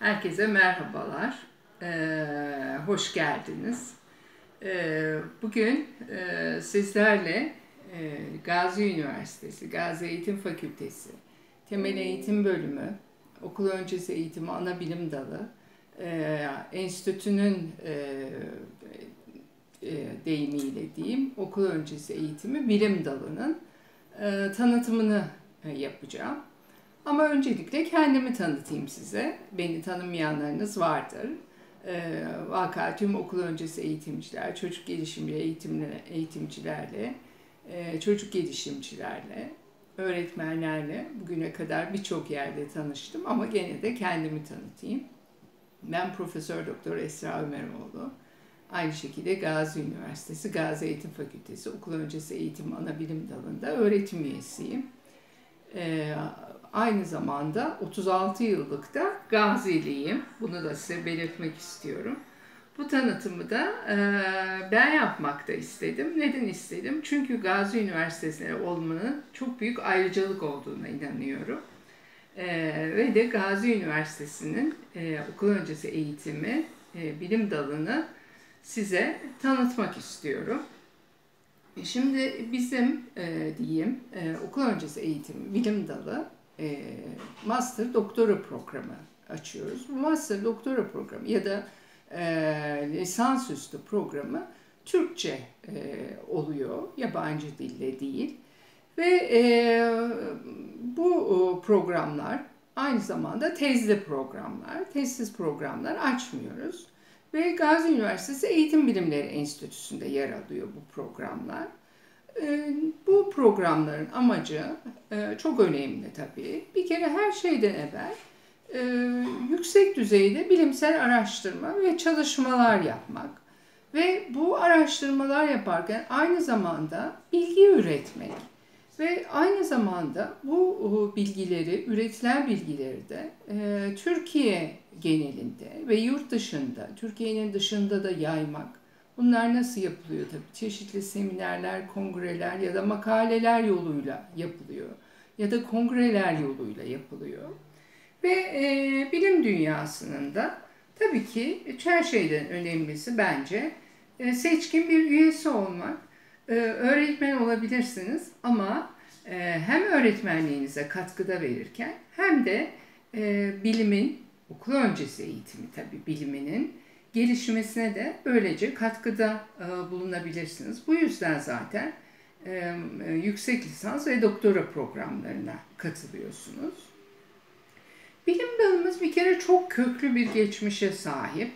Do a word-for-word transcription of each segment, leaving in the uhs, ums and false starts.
Herkese merhabalar, ee, hoş geldiniz. Ee, bugün e, sizlerle e, Gazi Üniversitesi, Gazi Eğitim Fakültesi, Temel Eğitim Bölümü, Okul Öncesi Eğitimi Anabilim Dalı, e, Enstitünün e, e, deyimiyle diyeyim, Okul Öncesi Eğitimi Bilim Dalı'nın e, tanıtımını e, yapacağım. Ama öncelikle kendimi tanıtayım size. Beni tanımayanlarınız vardır. Ee, vaka tüm okul öncesi eğitimciler, çocuk gelişimi eğitimleri, eğitimcilerle, e, çocuk gelişimcilerle, öğretmenlerle bugüne kadar birçok yerde tanıştım ama gene de kendimi tanıtayım. Ben Profesör Doktor Esra Ömeroğlu. Aynı şekilde Gazi Üniversitesi, Gazi Eğitim Fakültesi Okul Öncesi Eğitim Anabilim Dalı'nda öğretim üyesiyim. Ee, aynı zamanda otuz altı yıllık da Gaziliyim. Bunu da size belirtmek istiyorum. Bu tanıtımı da e, ben yapmak da istedim. Neden istedim? Çünkü Gazi Üniversitesi'nde olmanın çok büyük ayrıcalık olduğuna inanıyorum. E, ve de Gazi Üniversitesi'nin e, okul öncesi eğitimi, e, bilim dalını size tanıtmak istiyorum. Şimdi bizim e, diyeyim e, okul öncesi eğitim bilim dalı e, master doktora programı açıyoruz. Bu master doktora programı ya da e, lisansüstü programı Türkçe e, oluyor, yabancı dille değil. Ve e, bu programlar aynı zamanda tezli programlar, tezsiz programlar açmıyoruz. Ve Gazi Üniversitesi Eğitim Bilimleri Enstitüsü'nde yer alıyor bu programlar. Bu programların amacı çok önemli tabii. Bir kere her şeyden evvel yüksek düzeyde bilimsel araştırma ve çalışmalar yapmak. Ve bu araştırmalar yaparken aynı zamanda bilgi üretmek. Ve aynı zamanda bu bilgileri, üretilen bilgileri de e, Türkiye genelinde ve yurt dışında, Türkiye'nin dışında da yaymak. Bunlar nasıl yapılıyor tabii? Çeşitli seminerler, kongreler ya da makaleler yoluyla yapılıyor. Ya da kongreler yoluyla yapılıyor. Ve e, bilim dünyasının da tabii ki her şeyden önemlisi bence e, seçkin bir üyesi olmak. Öğretmen olabilirsiniz ama hem öğretmenliğinize katkıda verirken hem de bilimin, okul öncesi eğitimi tabii biliminin gelişmesine de böylece katkıda bulunabilirsiniz. Bu yüzden zaten yüksek lisans ve doktora programlarına katılıyorsunuz. Bilim dalımız bir kere çok köklü bir geçmişe sahip.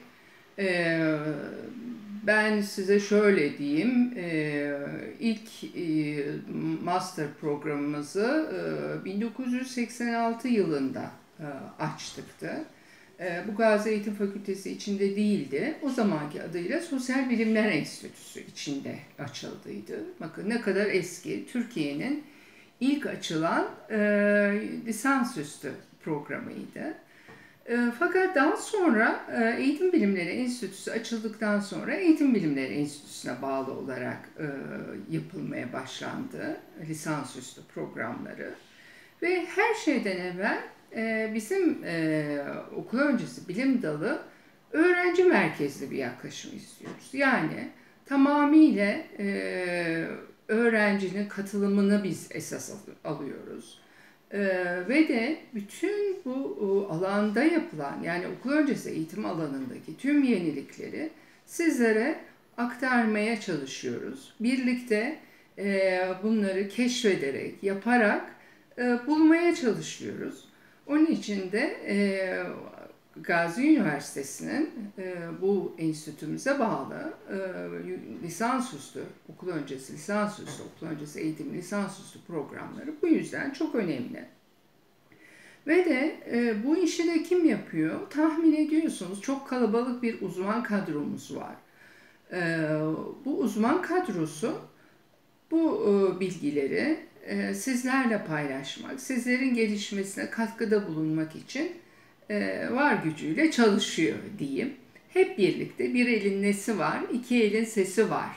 Ben size şöyle diyeyim, ilk master programımızı bin dokuz yüz seksen altı yılında açtıktı. Bu Gazi Eğitim Fakültesi içinde değildi. O zamanki adıyla Sosyal Bilimler Enstitüsü içinde açıldıydı. Bakın ne kadar eski, Türkiye'nin ilk açılan lisansüstü programıydı. Fakat daha sonra Eğitim Bilimleri Enstitüsü açıldıktan sonra Eğitim Bilimleri Enstitüsü'ne bağlı olarak yapılmaya başlandı lisansüstü programları. Ve her şeyden evvel bizim okul öncesi bilim dalı öğrenci merkezli bir yaklaşım istiyoruz. Yani tamamıyla öğrencinin katılımını biz esas alıyoruz. Ee, ve de bütün bu o, alanda yapılan yani okul öncesi eğitim alanındaki tüm yenilikleri sizlere aktarmaya çalışıyoruz. Birlikte e, bunları keşfederek, yaparak e, bulmaya çalışıyoruz. Onun için de e, Gazi Üniversitesi'nin e, bu enstitümüze bağlı e, lisansüstü, okul öncesi lisansüstü, okul öncesi eğitim lisansüstü programları bu yüzden çok önemli. Ve de e, bu işi de kim yapıyor? Tahmin ediyorsunuz çok kalabalık bir uzman kadromuz var. E, bu uzman kadrosu bu e, bilgileri e, sizlerle paylaşmak, sizlerin gelişmesine katkıda bulunmak için var gücüyle çalışıyor diyeyim. Hep birlikte bir elin nesi var, iki elin sesi var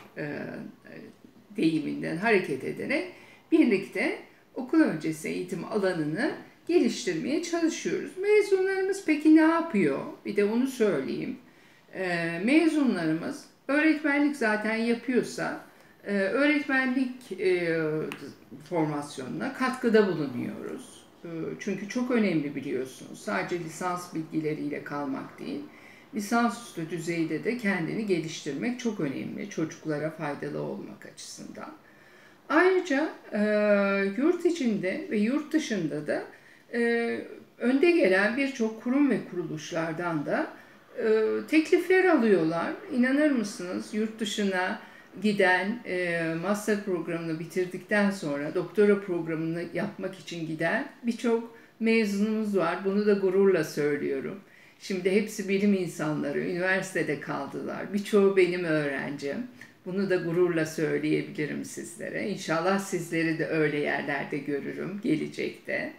deyiminden hareket ederek birlikte okul öncesi eğitim alanını geliştirmeye çalışıyoruz. Mezunlarımız peki ne yapıyor? Bir de onu söyleyeyim. E, mezunlarımız öğretmenlik zaten yapıyorsa e, öğretmenlik e, formasyonuna katkıda bulunuyoruz. E, çünkü çok önemli biliyorsunuz. Sadece lisans bilgileriyle kalmak değil, lisansüstü düzeyde de kendini geliştirmek çok önemli çocuklara faydalı olmak açısından. Ayrıca e, yurt içinde ve yurt dışında da e, önde gelen birçok kurum ve kuruluşlardan da e, teklifler alıyorlar. İnanır mısınız, yurt dışına giden, e, master programını bitirdikten sonra doktora programını yapmak için giden birçok mezunumuz var. Bunu da gururla söylüyorum. Şimdi hepsi bilim insanları, üniversitede kaldılar. Birçoğu benim öğrencim. Bunu da gururla söyleyebilirim sizlere. İnşallah sizleri de öyle yerlerde görürüm gelecekte.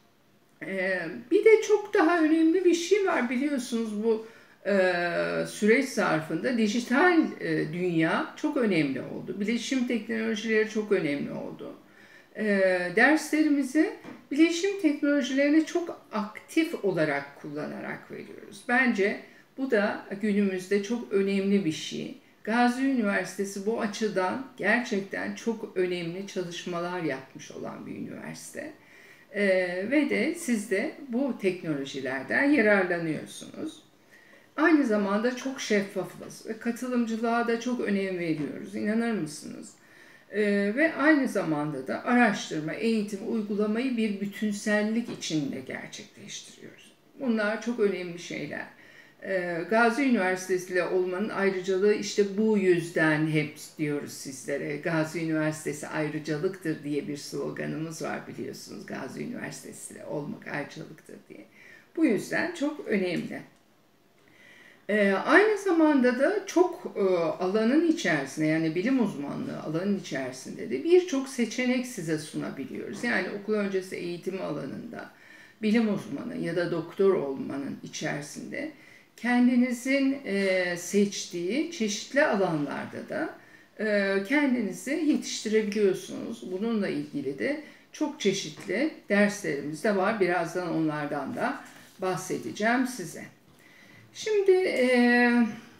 Ee, bir de çok daha önemli bir şey var biliyorsunuz, bu e, süreç zarfında dijital e, dünya çok önemli oldu. Bilişim teknolojileri çok önemli oldu. E, derslerimizi bilişim teknolojilerini çok aktif olarak kullanarak veriyoruz. Bence bu da günümüzde çok önemli bir şey. Gazi Üniversitesi bu açıdan gerçekten çok önemli çalışmalar yapmış olan bir üniversite. Ee, ve de siz de bu teknolojilerden yararlanıyorsunuz. Aynı zamanda çok şeffafız ve katılımcılığa da çok önem veriyoruz. İnanır mısınız? Ee, ve aynı zamanda da araştırma, eğitim, uygulamayı bir bütünsellik içinde gerçekleştiriyoruz. Bunlar çok önemli şeyler. Gazi Üniversitesi ile olmanın ayrıcalığı işte bu yüzden hep diyoruz sizlere. Gazi Üniversitesi ayrıcalıktır diye bir sloganımız var biliyorsunuz. Gazi Üniversitesi ile olmak ayrıcalıktır diye. Bu yüzden çok önemli. Ee, aynı zamanda da çok e, alanın içerisinde, yani bilim uzmanlığı alanın içerisinde de birçok seçenek size sunabiliyoruz. Yani okul öncesi eğitim alanında bilim uzmanı ya da doktor olmanın içerisinde kendinizin e, seçtiği çeşitli alanlarda da e, kendinizi yetiştirebiliyorsunuz. Bununla ilgili de çok çeşitli derslerimiz de var. Birazdan onlardan da bahsedeceğim size. Şimdi e,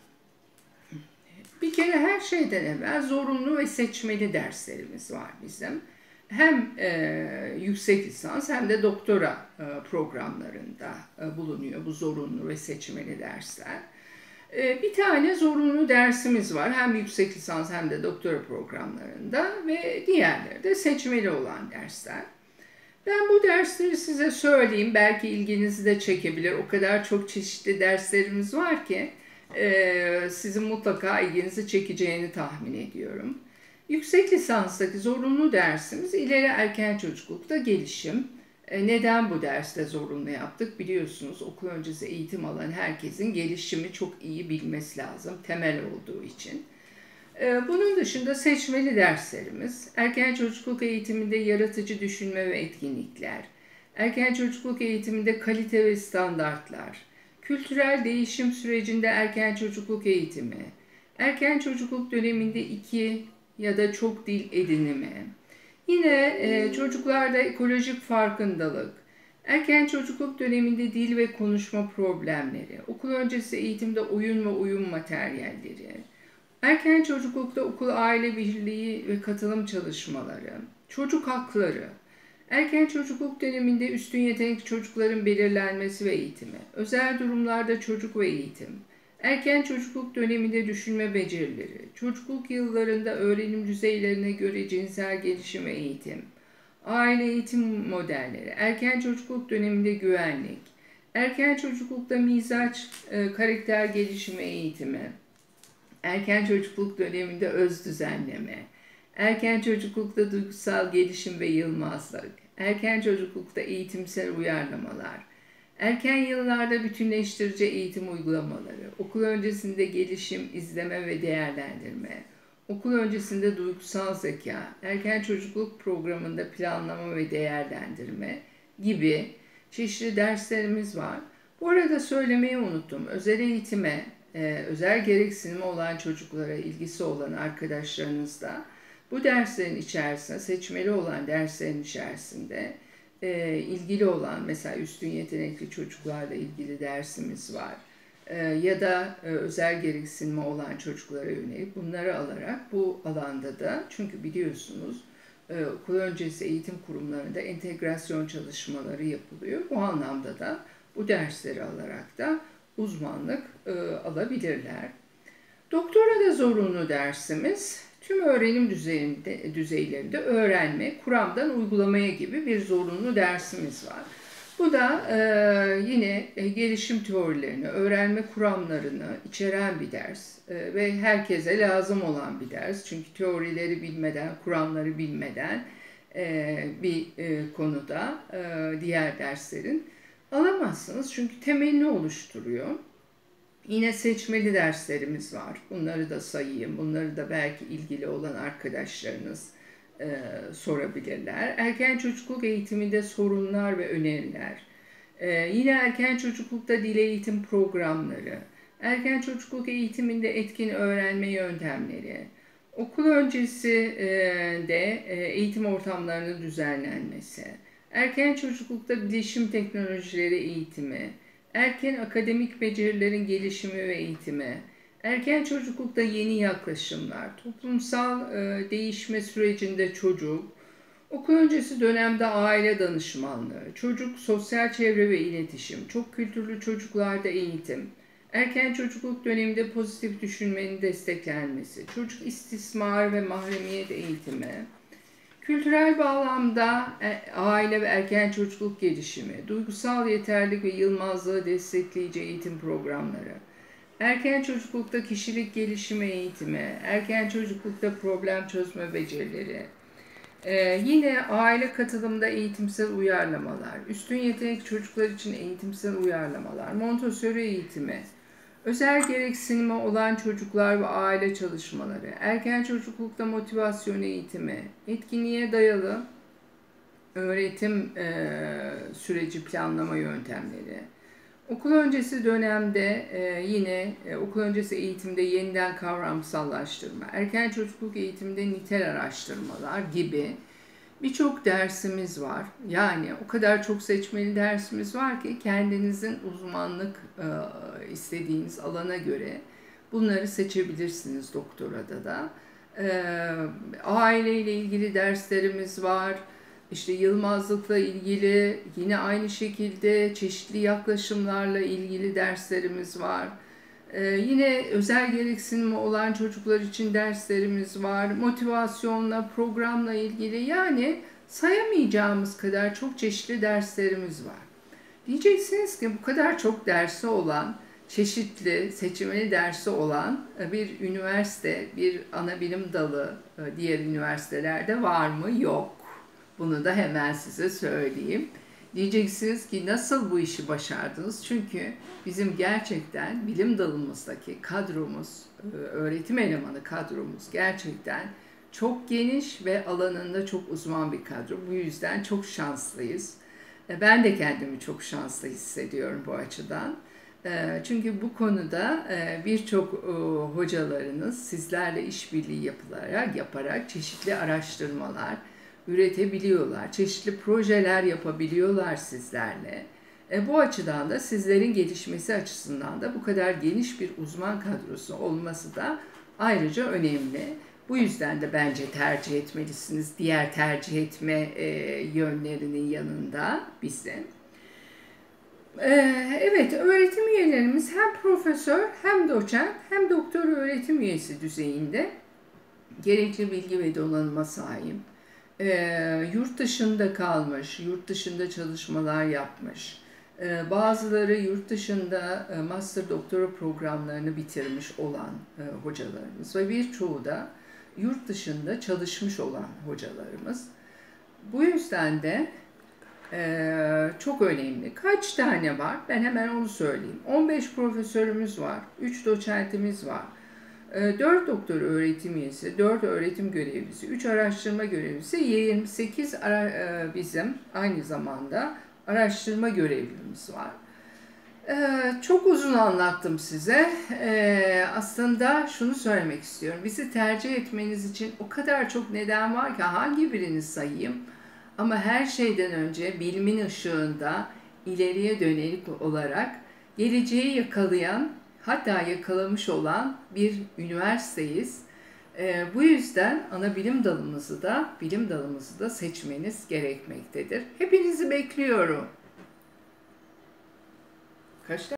bir kere her şeyden evvel zorunlu ve seçmeli derslerimiz var bizim. Hem e, yüksek lisans hem de doktora e, programlarında e, bulunuyor bu zorunlu ve seçmeli dersler. E, bir tane zorunlu dersimiz var hem yüksek lisans hem de doktora programlarında ve diğerleri de seçmeli olan dersler. Ben bu dersleri size söyleyeyim, belki ilginizi de çekebilir. O kadar çok çeşitli derslerimiz var ki e, sizin mutlaka ilginizi çekeceğini tahmin ediyorum. Yüksek lisanstaki zorunlu dersimiz ileri erken çocuklukta gelişim. E, neden bu derste zorunlu yaptık? Biliyorsunuz okul öncesi eğitim alan herkesin gelişimi çok iyi bilmesi lazım, temel olduğu için. E, bunun dışında seçmeli derslerimiz, erken çocukluk eğitiminde yaratıcı düşünme ve etkinlikler, erken çocukluk eğitiminde kalite ve standartlar, kültürel değişim sürecinde erken çocukluk eğitimi, erken çocukluk döneminde iki ya da çok dil edinimi, yine e, çocuklarda ekolojik farkındalık, erken çocukluk döneminde dil ve konuşma problemleri, okul öncesi eğitimde oyun ve uyum materyalleri, erken çocuklukta okul aile birliği ve katılım çalışmaları, çocuk hakları, erken çocukluk döneminde üstün yetenekli çocukların belirlenmesi ve eğitimi, özel durumlarda çocuk ve eğitim, erken çocukluk döneminde düşünme becerileri, çocukluk yıllarında öğrenim düzeylerine göre cinsel gelişim ve eğitim, aile eğitim modelleri, erken çocukluk döneminde güvenlik, erken çocuklukta mizaç, e, karakter gelişimi eğitimi, erken çocukluk döneminde öz düzenleme, erken çocuklukta duygusal gelişim ve yılmazlık, erken çocuklukta eğitimsel uyarlamalar, erken yıllarda bütünleştirici eğitim uygulamaları, okul öncesinde gelişim, izleme ve değerlendirme, okul öncesinde duygusal zeka, erken çocukluk programında planlama ve değerlendirme gibi çeşitli derslerimiz var. Bu arada söylemeyi unuttum. Özel eğitime, e, özel gereksinimi olan çocuklara ilgisi olan arkadaşlarınız da bu derslerin içerisinde, seçmeli olan derslerin içerisinde e, ilgili olan, mesela üstün yetenekli çocuklarla ilgili dersimiz var. E, ya da e, özel gereksinimi olan çocuklara yönelik bunları alarak bu alanda da, çünkü biliyorsunuz e, okul öncesi eğitim kurumlarında entegrasyon çalışmaları yapılıyor. Bu anlamda da bu dersleri alarak da uzmanlık e, alabilirler. Doktora da zorunlu dersimiz tüm öğrenim düzeyinde, düzeylerinde öğrenme, kuramdan uygulamaya gibi bir zorunlu dersimiz var. Bu da e, yine e, gelişim teorilerini, öğrenme kuramlarını içeren bir ders e, ve herkese lazım olan bir ders. Çünkü teorileri bilmeden, kuramları bilmeden e, bir e, konuda e, diğer derslerin alamazsınız. Çünkü temelini oluşturuyor. Yine seçmeli derslerimiz var. Bunları da sayayım. Bunları da belki ilgili olan arkadaşlarınız e, sorabilirler. Erken çocukluk eğitiminde sorunlar ve öneriler. E, yine erken çocuklukta dil eğitim programları. Erken çocukluk eğitiminde etkin öğrenme yöntemleri. Okul öncesi e, de e, eğitim ortamlarının düzenlenmesi. Erken çocuklukta bilişim teknolojileri eğitimi. Erken akademik becerilerin gelişimi ve eğitimi, erken çocuklukta yeni yaklaşımlar, toplumsal e, değişme sürecinde çocuk, okul öncesi dönemde aile danışmanlığı, çocuk, sosyal çevre ve iletişim, çok kültürlü çocuklarda eğitim, erken çocukluk döneminde pozitif düşünmenin desteklenmesi, çocuk istismar ve mahremiyet eğitimi, kültürel bağlamda aile ve erken çocukluk gelişimi, duygusal yeterlilik ve yılmazlığı destekleyici eğitim programları, erken çocuklukta kişilik gelişimi eğitimi, erken çocuklukta problem çözme becerileri, ee, yine aile katılımda eğitimsel uyarlamalar, üstün yetenek çocuklar için eğitimsel uyarlamalar, Montessori eğitimi, özel gereksinimi olan çocuklar ve aile çalışmaları, erken çocuklukta motivasyon eğitimi, etkinliğe dayalı öğretim e, süreci planlama yöntemleri, okul öncesi dönemde e, yine e, okul öncesi eğitimde yeniden kavramsallaştırma, erken çocukluk eğitiminde nitel araştırmalar gibi birçok dersimiz var. Yani o kadar çok seçmeli dersimiz var ki kendinizin uzmanlık e, istediğiniz alana göre bunları seçebilirsiniz doktorada da. E, aileyle ilgili derslerimiz var. İşte yılmazlıkla ilgili yine aynı şekilde çeşitli yaklaşımlarla ilgili derslerimiz var. Ee, yine özel gereksinimi olan çocuklar için derslerimiz var. Motivasyonla, programla ilgili, yani sayamayacağımız kadar çok çeşitli derslerimiz var. Diyeceksiniz ki bu kadar çok dersi olan, çeşitli seçmeli dersi olan bir üniversite, bir ana bilim dalı diğer üniversitelerde var mı? Yok. Bunu da hemen size söyleyeyim. Diyeceksiniz ki nasıl bu işi başardınız? Çünkü bizim gerçekten bilim dalımızdaki kadromuz, öğretim elemanı kadromuz gerçekten çok geniş ve alanında çok uzman bir kadro. Bu yüzden çok şanslıyız. Ben de kendimi çok şanslı hissediyorum bu açıdan. Çünkü bu konuda birçok hocalarınız sizlerle işbirliği yapılarak, yaparak çeşitli araştırmalar üretebiliyorlar. Çeşitli projeler yapabiliyorlar sizlerle. E, bu açıdan da sizlerin gelişmesi açısından da bu kadar geniş bir uzman kadrosu olması da ayrıca önemli. Bu yüzden de bence tercih etmelisiniz diğer tercih etme e, yönlerinin yanında bizi. E, evet, öğretim üyelerimiz hem profesör hem doçent hem doktor öğretim üyesi düzeyinde gerekli bilgi ve donanıma sahip. E, yurt dışında kalmış, yurt dışında çalışmalar yapmış. E, bazıları yurt dışında e, master doktora programlarını bitirmiş olan e, hocalarımız ve birçoğu da yurt dışında çalışmış olan hocalarımız. Bu yüzden de e, çok önemli. Kaç tane var? Ben hemen onu söyleyeyim. on beş profesörümüz var, üç doçentimiz var. dört doktor öğretim üyesi, dört öğretim görevlisi, üç araştırma görevlisi, yirmi sekiz ara, bizim aynı zamanda araştırma görevlimiz var. Çok uzun anlattım size. Aslında şunu söylemek istiyorum. Bizi tercih etmeniz için o kadar çok neden var ki hangi birini sayayım? Ama her şeyden önce bilimin ışığında ileriye dönelik olarak geleceği yakalayan, hatta yakalamış olan bir üniversiteyiz. Ee, bu yüzden ana bilim dalımızı da, bilim dalımızı da seçmeniz gerekmektedir. Hepinizi bekliyorum. Kaç